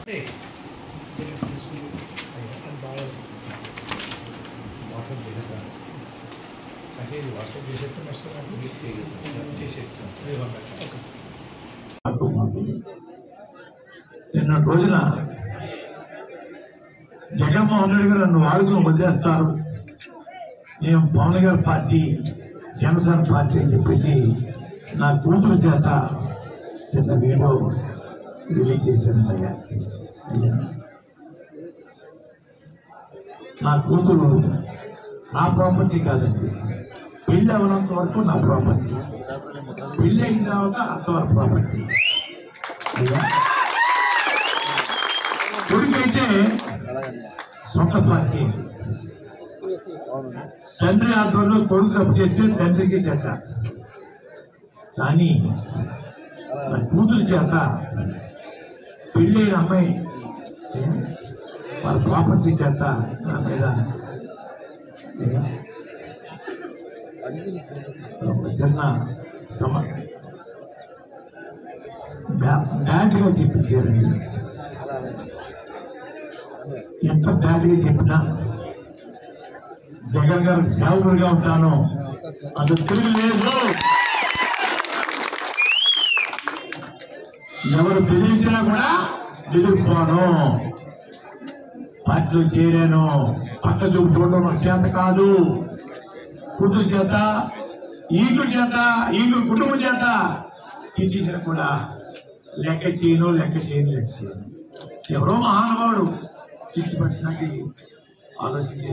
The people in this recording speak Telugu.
నిన్న రోజున జగన్మోహన్ రెడ్డి గారు నన్ను వాడుకుని వదిలేస్తారు, నేను పవన్ గారి పార్టీ జనసేన పార్టీ అని చెప్పేసి నా కూతురు చేత చిన్న వీడియో రిలీజ్ చేశాను. అయ్యా నా కూతురు నా ప్రాపర్టీ కాదండి, పెళ్ళి అవ్వనంత వరకు నా ప్రాపర్టీ, పెళ్ళి అయిన తర్వాత అంతవరకు ప్రాపర్టీ. కొడుకైతే సొంత పార్టీ, తండ్రి ఆధ్వర్యంలో కొడుకు తప్పు చేస్తే తండ్రికి చెడ్డ, కానీ నా కూతురు చేత పెళ్ళైన అమ్మాయి వాళ్ళ ప్రాపర్టీ చేత నా మీద చిన్న బ్యాడ్గా చెప్పించారండి. ఎంత బ్యాడ్గా చెప్పినా జగన్ గారు సేవకుడిగా ఉంటాను, అది తిరగలేదు. ఎవరు బెదిరించినా కూడా ఎదుర్కోను, పార్టీలో చేరాను, పక్క చూపు చూడడం చేత కాదు. కూతురు చేత, ఈగురు చేత, ఈగురు కుటుంబం చేత తిట్టించిన కూడా లెక్క చేయను. ఎవరో మహానుభావుడు చిచ్చి పట్టినకి ఆలోచించి